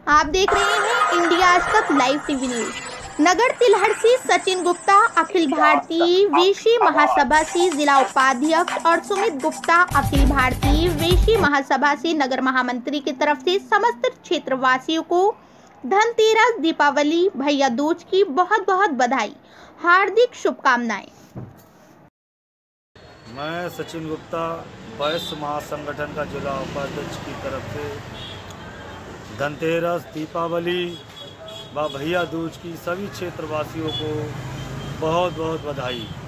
आप देख रहे हैं India Aaj Tak live TV news. नगर तिलहट से सचिन गुप्ता अखिल भारतीय वेशी महासभा से जिला उपाध्यक्ष और सुमित गुप्ता अखिल भारतीय वेशी महासभा से नगर महामंत्री की तरफ से समस्त क्षेत्रवासियों को धनतेरस, दीपावली, भैया दूज की बहुत बहुत बधाई, हार्दिक शुभकामनाएं। मैं सचिन गुप्ता वैश्य महासंगठन का जिला उपाध्यक्ष की तरफ से धनतेरस, दीपावली व भैया दूज की सभी क्षेत्रवासियों को बहुत बहुत बधाई।